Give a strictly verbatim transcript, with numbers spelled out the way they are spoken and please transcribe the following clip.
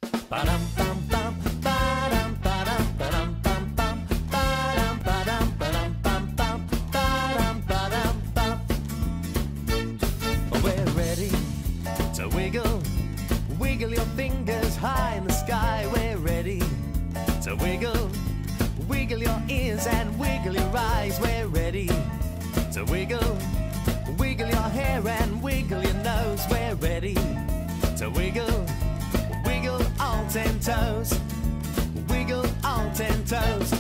Ba-dum, bum, bum, ba-dum, ba-dum, ba-dum, bum, bum, ba-dum, ba-dum, ba-dum, bum, bum, ba-dum, ba-dum, bum. We're ready to wiggle, wiggle your fingers high in the sky. We're ready to wiggle, wiggle your ears and wiggle your eyes. We're ready to wiggle, wiggle your hair and wiggle your nose. We're ready to wiggle, wiggle all ten toes, wiggle all ten toes.